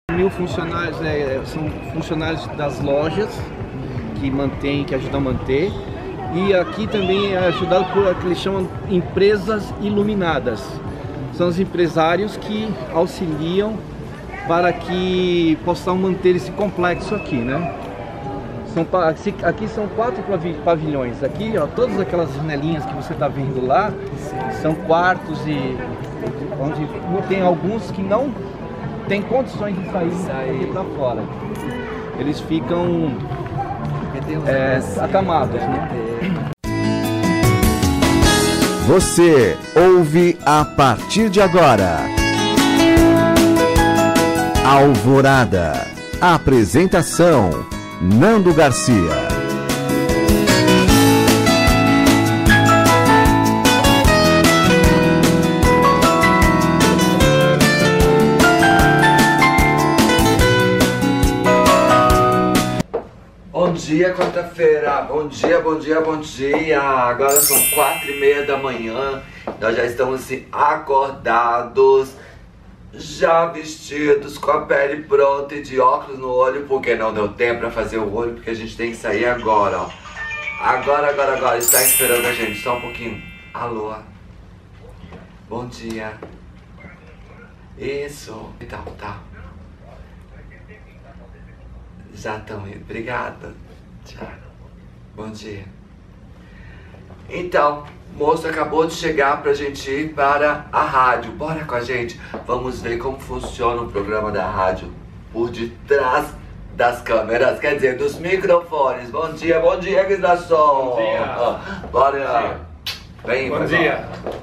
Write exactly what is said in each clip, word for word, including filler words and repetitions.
Mil funcionários, é, são funcionários das lojas que mantêm, que ajudam a manter. E aqui também é ajudado por o que eles chamam empresas iluminadas. São os empresários que auxiliam para que possam manter esse complexo aqui, né? São, aqui são quatro pavilhões. Aqui, ó, todas aquelas janelinhas que você está vendo lá são quartos e onde tem alguns que não tem condições de sair aqui para fora. Eles ficam é, acamados, né? Você ouve a partir de agora Alvorada. Apresentação Nando Garcia. Bom dia, quarta-feira. Bom dia, bom dia, bom dia. Agora são quatro e meia da manhã. Nós já estamos assim acordados, já vestidos, com a pele pronta e de óculos no olho, porque não deu tempo pra fazer o olho, porque a gente tem que sair agora, ó. Agora, agora, agora. Está esperando a gente, só um pouquinho. Alô? Bom dia. Isso. Então, tá. Já estão indo. Obrigada. Tchau. Bom dia. Então, o moço acabou de chegar pra gente ir para a rádio. Bora com a gente. Vamos ver como funciona o programa da rádio por detrás das câmeras, quer dizer, dos microfones. Bom dia, bom dia, Guidação. Bom dia. Bora. Bom dia. Vem, bom dia.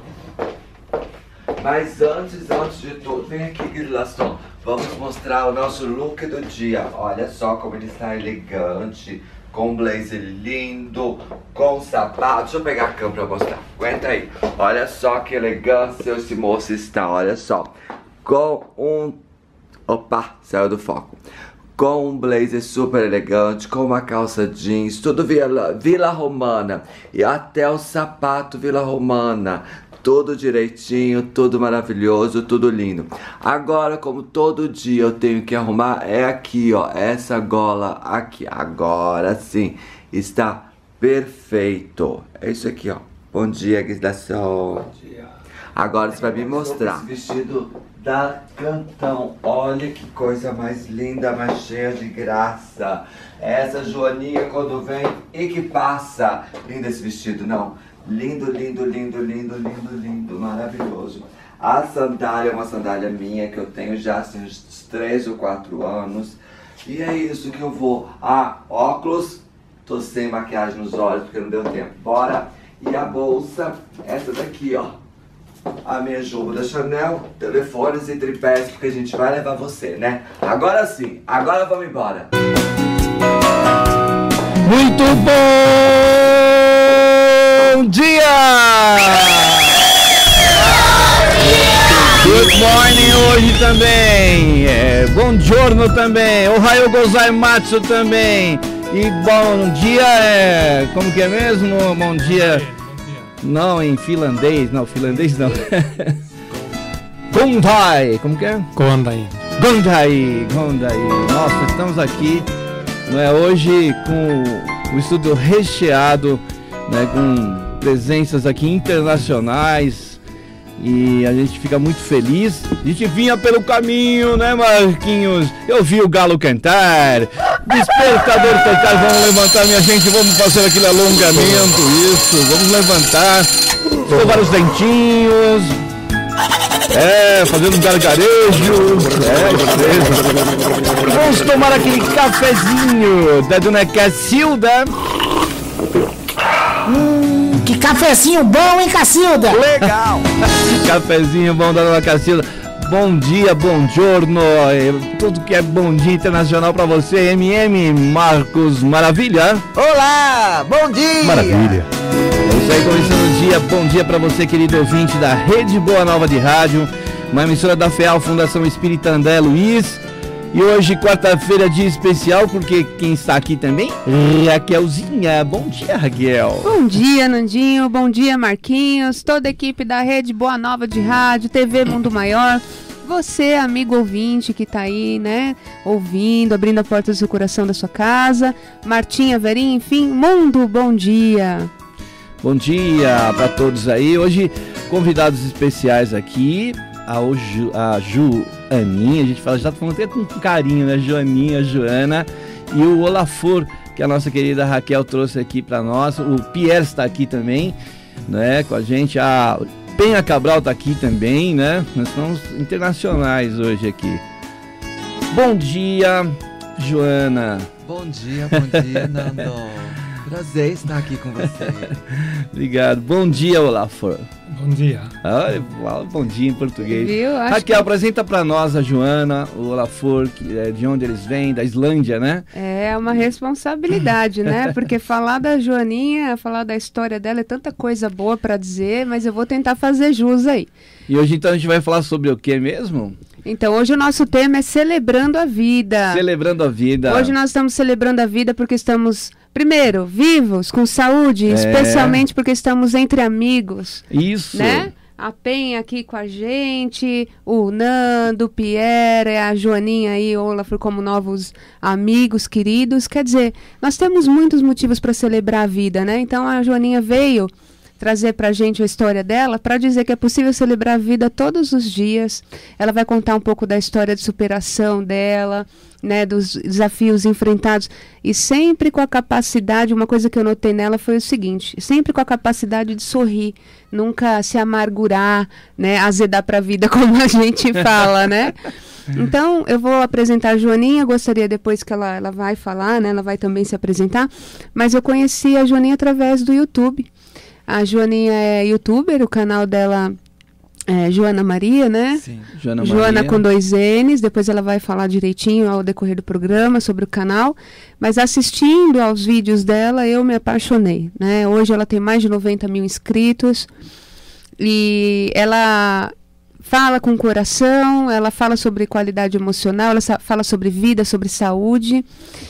Mas antes, antes de tudo, vem aqui, Guidação. Vamos mostrar o nosso look do dia. Olha só como ele está elegante, com um blazer lindo, com sapato. Deixa eu pegar a câmera pra mostrar. Aguenta aí. Olha só que elegância esse moço está. Olha só. Com um... Opa, saiu do foco. Com um blazer super elegante, com uma calça jeans, tudo Vila, Vila Romana. E até o sapato Vila Romana. Tudo direitinho, tudo maravilhoso, tudo lindo. Agora, como todo dia eu tenho que arrumar, é aqui, ó, essa gola aqui. Agora sim, está perfeito. É isso aqui, ó. Bom dia, Guidação. Bom dia. Agora você vai me mostrar. Esse vestido da Cantão. Olha que coisa mais linda, mais cheia de graça. Essa Joaninha quando vem e que passa. Lindo esse vestido, não? Lindo, lindo, lindo, lindo, lindo, lindo, maravilhoso. A sandália é uma sandália minha que eu tenho já assim, uns três ou quatro anos. E é isso que eu vou. Ah, óculos. Tô sem maquiagem nos olhos porque não deu tempo. Bora. E a bolsa, essa daqui, ó. A minha juba da Chanel, telefones e tripés, porque a gente vai levar você, né? Agora sim, agora vamos embora. Muito bom dia! Good morning hoje também, é, bom giorno também, ohayou gozaimasu também. E bom dia é, como que é mesmo? Bom dia, não em finlandês, não, finlandês não. Gondai, como que é? Gondai. Gondai, Gondai. Nossa, estamos aqui, não é, hoje com o estúdio recheado, né, com presenças aqui internacionais e a gente fica muito feliz. A gente vinha pelo caminho, né, Marquinhos? Eu vi o galo cantar, despertador tocar, vamos levantar, minha gente, vamos fazer aquele alongamento, isso, vamos levantar, escovar os dentinhos, é, fazendo um gargarejo, é, beleza. Vamos tomar aquele cafezinho da dona Cacilda. Hum, que cafezinho bom, hein, Cacilda? Legal! Cafezinho bom da dona Cacilda. Bom dia, bom giorno, tudo que é bom dia internacional pra você, M M Marcos Maravilha. Olá, bom dia! Maravilha! É isso aí, começando o dia, bom dia pra você, querido ouvinte da Rede Boa Nova de Rádio, uma emissora da FEAL, Fundação Espírita André Luiz. E hoje, quarta-feira, dia especial, porque quem está aqui também? Raquelzinha. Bom dia, Raquel. Bom dia, Nandinho. Bom dia, Marquinhos. Toda a equipe da Rede Boa Nova de Rádio, T V Mundo Maior. Você, amigo ouvinte que tá aí, né, ouvindo, abrindo a porta do seu coração da sua casa, Martinha, Verinha, enfim, mundo, bom dia. Bom dia para todos aí. Hoje, convidados especiais aqui, a, Ju, a Joaninha, a gente fala, já tá falando até com carinho, né? Joaninha, Joana, e o Olafur, que a nossa querida Raquel trouxe aqui para nós. O Pierre está aqui também, né, com a gente. A Penha Cabral está aqui também, né? Nós somos internacionais hoje aqui. Bom dia, Joana. Bom dia, bom dia, Nando. Prazer estar aqui com você. Obrigado. Bom dia, Olafur. Bom dia. Olha, fala bom dia em português. Viu? Acho Raquel, que... apresenta para nós a Joana, o Olafur, que é de onde eles vêm, da Islândia, né? É uma responsabilidade, né? Porque falar da Joaninha, falar da história dela é tanta coisa boa para dizer, mas eu vou tentar fazer jus aí. E hoje então a gente vai falar sobre o que mesmo? Então, hoje o nosso tema é Celebrando a Vida. Celebrando a Vida. Hoje nós estamos celebrando a vida porque estamos, primeiro, vivos, com saúde, é. especialmente porque estamos entre amigos. Isso. Né? A Penha aqui com a gente, o Nando, o Pierre, a Joaninha aí, o Olafur como novos amigos queridos. Quer dizer, nós temos muitos motivos para celebrar a vida, né? Então a Joaninha veio trazer para a gente a história dela, para dizer que é possível celebrar a vida todos os dias. Ela vai contar um pouco da história de superação dela, né, dos desafios enfrentados, e sempre com a capacidade, uma coisa que eu notei nela foi o seguinte, sempre com a capacidade de sorrir, nunca se amargurar, né, azedar para a vida, como a gente fala, né? Então, eu vou apresentar a Joaninha, gostaria depois que ela, ela vai falar, né, ela vai também se apresentar, mas eu conheci a Joaninha através do YouTube. A Joaninha é youtuber, o canal dela é Joana Maria, né? Sim. Joana, Joana Maria. com dois N's, depois ela vai falar direitinho ao decorrer do programa sobre o canal, mas assistindo aos vídeos dela eu me apaixonei, né? Hoje ela tem mais de noventa mil inscritos e ela fala com o coração, ela fala sobre qualidade emocional, ela fala sobre vida, sobre saúde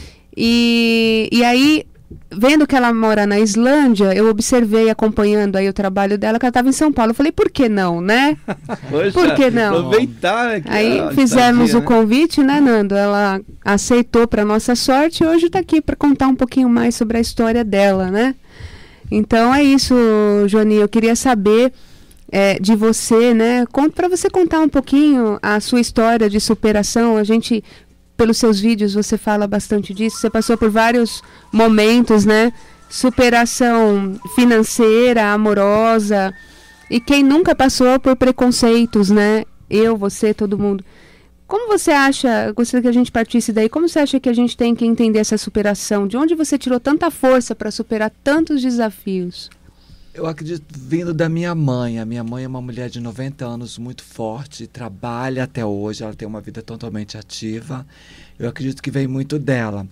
e, e aí... Vendo que ela mora na Islândia, eu observei, acompanhando aí o trabalho dela, que ela estava em São Paulo. Eu falei, por que não, né? Poxa, por que não? Aproveitar aqui. Aí a fizemos estadia, o convite, né, Nando? Ela aceitou para nossa sorte e hoje está aqui para contar um pouquinho mais sobre a história dela, né? Então é isso, Joaninha. Eu queria saber é, de você, né? Para você contar um pouquinho a sua história de superação. A gente... Pelos seus vídeos você fala bastante disso, você passou por vários momentos, né? Superação financeira, amorosa, e quem nunca passou por preconceitos, né? Eu, você, todo mundo. Como você acha, gostaria que a gente partisse daí, como você acha que a gente tem que entender essa superação? De onde você tirou tanta força para superar tantos desafios? Eu acredito vindo da minha mãe. A minha mãe é uma mulher de noventa anos, muito forte, trabalha até hoje, ela tem uma vida totalmente ativa. Eu acredito que vem muito dela.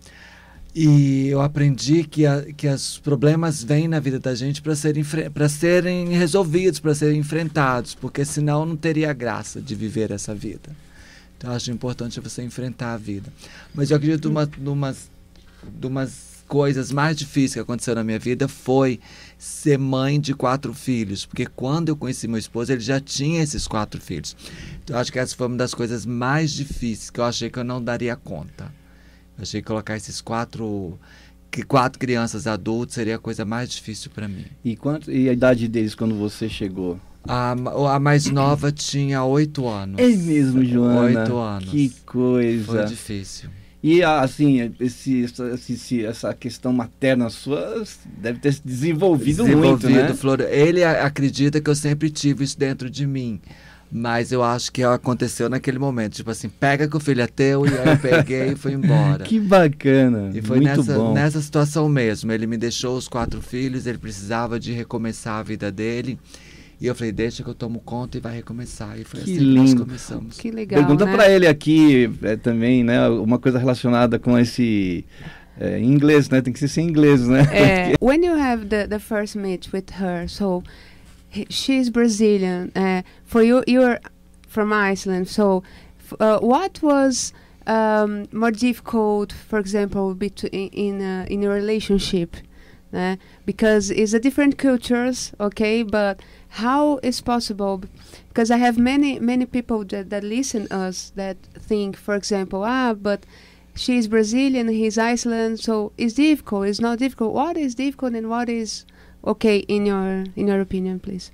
E eu aprendi que, a, que os problemas vêm na vida da gente para serem, para serem resolvidos, para serem enfrentados, porque senão não teria graça de viver essa vida. Então eu acho importante você enfrentar a vida. Mas eu acredito numa, numas, numas coisas mais difíceis que aconteceram na minha vida foi ser mãe de quatro filhos, porque quando eu conheci meu esposo, ele já tinha esses quatro filhos. Então eu acho que essa foi uma das coisas mais difíceis, que eu achei que eu não daria conta. Eu achei que colocar esses quatro, que quatro crianças adultas seria a coisa mais difícil para mim. E, quanto, e a idade deles quando você chegou? A, a mais nova tinha oito anos. É mesmo, Joana? Oito anos. Que coisa. Foi difícil. E assim, esse, esse, essa questão materna sua deve ter se desenvolvido, desenvolvido muito, né? Flor, ele acredita que eu sempre tive isso dentro de mim. Mas eu acho que aconteceu naquele momento. Tipo assim, pega que o filho é teu, e aí eu peguei e fui embora. Que bacana. E foi muito nessa, bom. nessa situação mesmo. Ele me deixou os quatro filhos, ele precisava de recomeçar a vida dele. E eu falei, deixa que eu tomo conta e vai recomeçar. E foi que assim lindo. que nós começamos. Que legal, Pergunta né? para ele aqui é, também, né? Uma coisa relacionada com esse... É, em inglês, né? Tem que ser em inglês, né? É, when you have the, the first meet with her, so he, she's Brazilian. Uh, for you, you're from Iceland. So uh, what was um, more difficult, for example, between in uh, in a relationship? né? Because it's a different cultures, okay? But how is possible? Because I have many many people that, that listen us that think, for example, ah, but she's Brazilian, he's Iceland, so it's difficult. It's not difficult. What is difficult and what is okay in your in your opinion, please?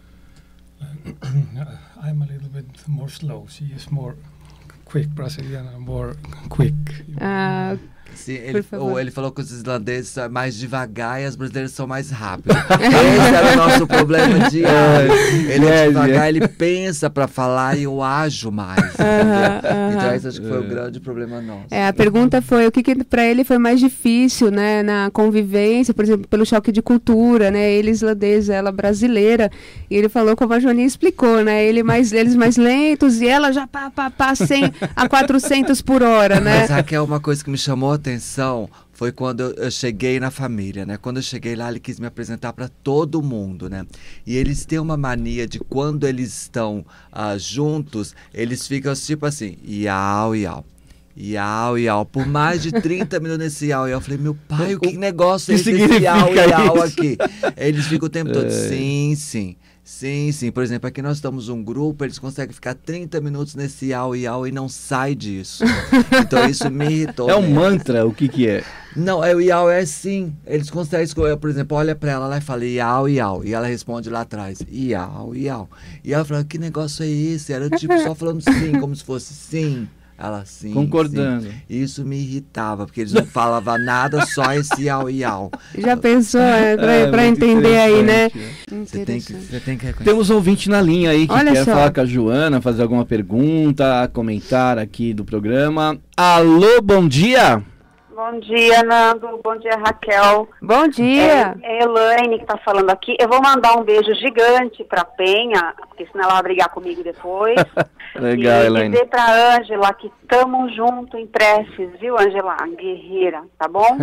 I'm a little bit more slow. She is more quick Brazilian, more quick. Uh, Sim, ele, ou ele falou que os islandeses são mais devagar e as brasileiras são mais rápidas. Esse era o nosso problema diário. Ele é devagar, ele pensa para falar e eu ajo mais. Uh -huh, uh -huh. Então esse acho que foi o grande problema nosso. É, a pergunta foi o que, que para ele foi mais difícil, né, na convivência, por exemplo, pelo choque de cultura, né? Ele islandês, ela brasileira. E ele falou como a Joaninha explicou, né? Ele mais, eles mais lentos e ela já pá, pá, pá, cem a quatrocentos por hora, né? Mas Raquel, uma coisa que me chamou a atenção foi quando eu, eu cheguei na família, né? Quando eu cheguei lá, ele quis me apresentar para todo mundo, né? E eles têm uma mania de quando eles estão uh, juntos, eles ficam tipo assim, iau, iau. Iau, iau, por mais de trinta minutos nesse iau, iau. Eu falei, meu pai, o que negócio é esse iau, iau aqui? Eles ficam o tempo todo, sim, sim. Sim, sim. Por exemplo, aqui nós estamos um grupo, eles conseguem ficar trinta minutos nesse iau, iau e não sai disso. Então isso me irritou. É um mesmo. mantra, o que que é? Não, é o iau, é sim. Eles conseguem escolher, por exemplo, olha pra ela lá e fala iau, iau. E ela responde lá atrás, iau, iau. E ela fala, que negócio é esse? Era tipo só falando sim, como se fosse sim. Ela sim, concordando. Sim. Isso me irritava, porque eles não falavam nada, só esse iau, iau. Já pensou, é, pra, é, pra entender aí, né? Você tem que, você tem que reconhecer. Temos um ouvinte na linha aí que Olha quer só. falar com a Joana, fazer alguma pergunta, comentar aqui do programa. Alô, bom dia! Bom dia, Nando. Bom dia, Raquel. Bom dia! É, é Elaine que está falando aqui. Eu vou mandar um beijo gigante para Penha, porque senão ela vai brigar comigo depois. Legal, e Elaine. dizer para Ângela que estamos juntos em preces, viu, Ângela? Guerreira, tá bom?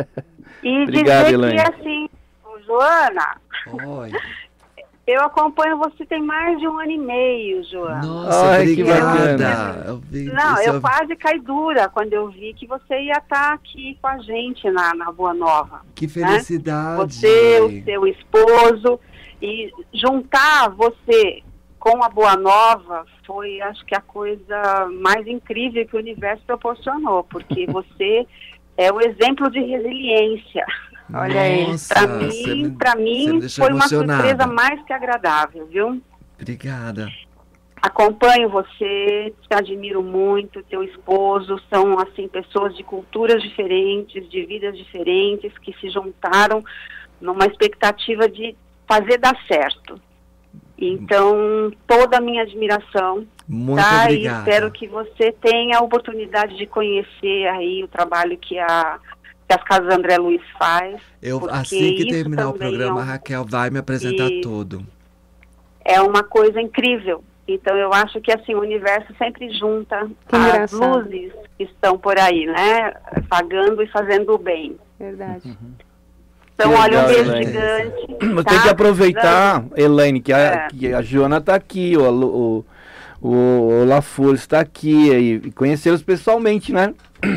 E Obrigado, dizer Elaine. que, assim, Joana... Oi. Eu acompanho você tem mais de um ano e meio, Joana. Nossa, Ai, que obrigada. bacana. Eu vi, Não, isso eu quase caí dura quando eu vi que você ia estar aqui com a gente na, na Boa Nova. Que felicidade. Você, o seu esposo, e juntar você com a Boa Nova foi, acho que, a coisa mais incrível que o universo proporcionou, porque você é o exemplo de resiliência. Olha aí, para mim, para mim foi uma surpresa mais que agradável, viu? Obrigada. Acompanho você, te admiro muito, teu esposo, são assim pessoas de culturas diferentes, de vidas diferentes, que se juntaram numa expectativa de fazer dar certo. Então, toda a minha admiração. Muito tá? obrigada. E espero que você tenha a oportunidade de conhecer aí o trabalho que a que as Casas André Luiz faz. Eu, assim que terminar o programa, é um, a Raquel vai me apresentar e tudo. É uma coisa incrível. Então eu acho que assim o universo sempre junta Que as engraçado. luzes que estão por aí, né? Pagando e fazendo o bem. Verdade. Uhum. Então, Que olha, um legal, beijo Elaine. gigante. Mas tá? tem que aproveitar, Elaine, que a, É. que a Joana tá aqui, o, o, o, o Lafur está aqui, e, e conhecê-los pessoalmente, né?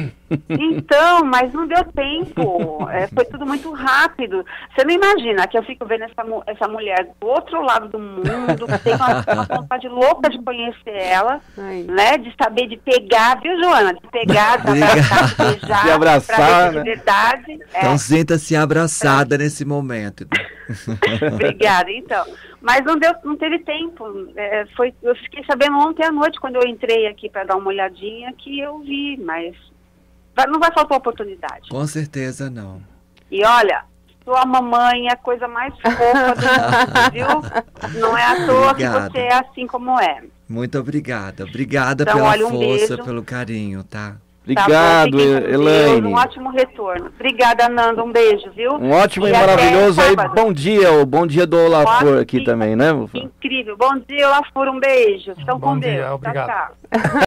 Então, mas não deu tempo, é, foi tudo muito rápido. Você não imagina que eu fico vendo essa, mu- essa mulher do outro lado do mundo, que tem uma, uma vontade louca de conhecer ela, Ai. né? De saber, de pegar, viu, Joana? De pegar, de abraçar, de beijar, De abraçar, pra ver se né? de verdade. É. Então sinta-se abraçada nesse momento. Obrigada, então. Mas não deu, não teve tempo. É, foi, eu fiquei sabendo ontem à noite, quando eu entrei aqui para dar uma olhadinha, que eu vi, mas vai- não vai faltar oportunidade. Com certeza não. E olha, sua mamãe é a coisa mais fofa do mundo, viu? Não é à toa Obrigado. que você é assim como é. Muito obrigada. Obrigada Então, pela olha, um força, beijo. pelo carinho, tá? Obrigado, Tá bom? Fiquem com Deus, Elaine. Um ótimo retorno. Obrigada, Nando. Um beijo, viu? Um ótimo e, E até maravilhoso aí. sábado. Bom dia, o bom dia do Olafur Ótimo aqui dia. também, né? Incrível. Bom dia, Lafur. Um beijo. Estão Bom com dia, Deus. obrigado. Tchau, tchau.